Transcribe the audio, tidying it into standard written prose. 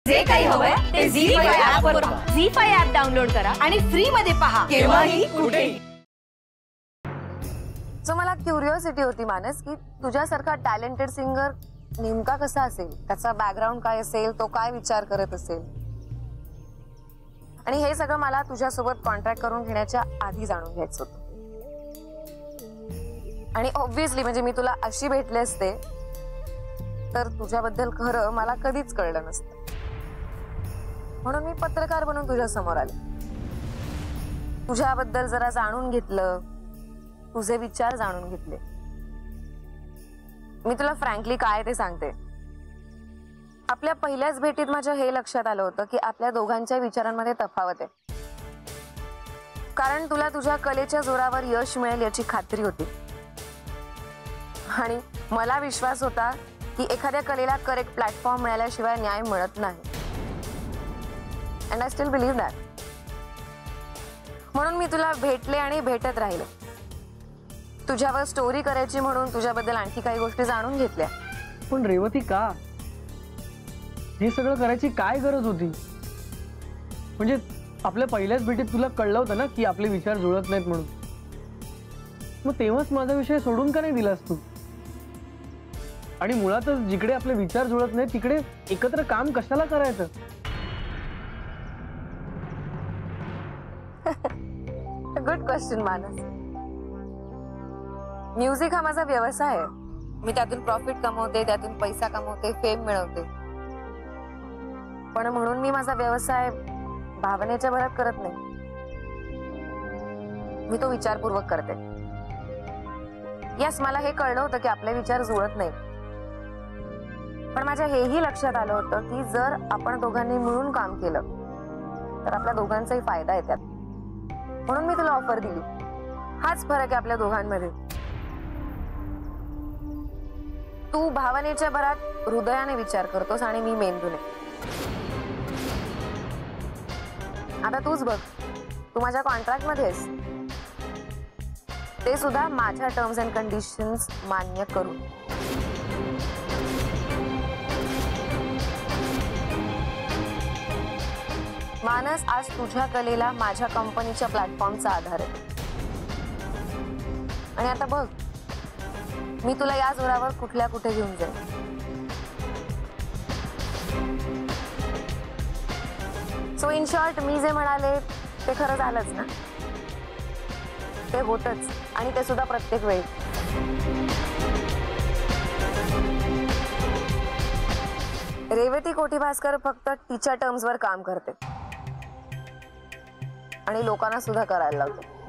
जे काही हवंय ते झी5 ऍप वर पहा. झी5 ऍप डाउनलोड करा आणि फ्री मध्ये पहा केव्हाही कुठेही. सो मला क्युरिओसिटी होती मानस की तुझ्यासारखा टॅलेंटेड सिंगर नेमका कसा असेल, त्याचा बॅकग्राऊंड काय असेल, तो काय विचार करत असेल, आणि हे सगळं मला तुझ्यासोबत कॉन्ट्रॅक्ट करून घेण्याच्या आधी जाणून घ्यायचं होतं. आणि ऑब्व्हियसली म्हणजे मी तुला अशी भेटले असते तर तुझ्याबद्दल खरं मला कधीच कळलं नसतं. म्हणून मी पत्रकार बनून तुझ्या समोर आले, तुझ्याबद्दल जरा जाणून घेतलं, तुझे विचार जाणून घेतले. मी तुला फ्रँकली काय ते सांगते, आपल्या पहिल्याच भेटीत माझ्या हे लक्षात आलं होतं की आपल्या दोघांच्या विचारांमध्ये तफावत आहे. कारण तुला तुझ्या कलेच्या जोरावर यश मिळेल याची खात्री होती आणि मला विश्वास होता की एखाद्या कलेला करेक्ट प्लॅटफॉर्म मिळाल्याशिवाय न्याय मिळत नाही. And I still believe that. म्हणून मी तुला भेटले आणि भेटत राहिले. तुझ्यावर स्टोरी करायची म्हणून तुझ्याबद्दल आणखी काही गोष्टी जाणून घेतल्या. पण रेवती का हे सगळं करायची काय गरज होती? म्हणजे आपल्या पहिल्याच भेटीत तुला कळलं होतं ना की आपले विचार जुळत नाहीत म्हणून. मग तेव्हाच माझा विषय सोडून का नाही दिलास तू? आणि मुळातच जिकडे आपले विचार जुळत नाहीत तिकडे एकत्र काम कशाला करायचं? गुड क्वेश्चन मानस. म्युझिक हा माझा व्यवसाय आहे. मी त्यातून प्रॉफिट कमवते, त्यातून पैसा कमवते, फेम मिळवते. पण म्हणून मी माझा व्यवसाय भावनेच्या भरात करत नाही. मी तो विचारपूर्वक करते. यस, मला हे कळलं होतं की आपले विचार जुळत नाही. पण माझ्या हेही लक्षात आलं होतं की जर आपण दोघांनी मिळून काम केलं तर आपल्या दोघांचाही फायदा आहे त्यात. म्हणून मी तुला ऑफर दिली. हाच फरक आहे आपल्या दोघांमध्ये. तू भावनेच्या भरात हृदयाने विचार करतोस आणि मी मेंदूने. आता तूच बघ, तू माझ्या कॉन्ट्रॅक्ट मध्ये आहेस, ते सुद्धा माझ्या टर्म्स अँड कंडिशन्स मान्य करून. मानस, आज तुझ्या कलेला माझ्या कंपनीच्या प्लॅटफॉर्मचा आधार आहे. आणि आता बघ, मी तुला या जोरावर कुठल्या कुठे घेऊन जाईल. सो इन शॉर्ट, मी जे म्हणाले ते खरं झालंच ना? ते होतच, आणि ते सुद्धा प्रत्येक वेळी. रेवती कोठीभास्कर फक्त तिच्या टर्म्सवर काम करते आणि लोकांना सुद्धा करायला लावते.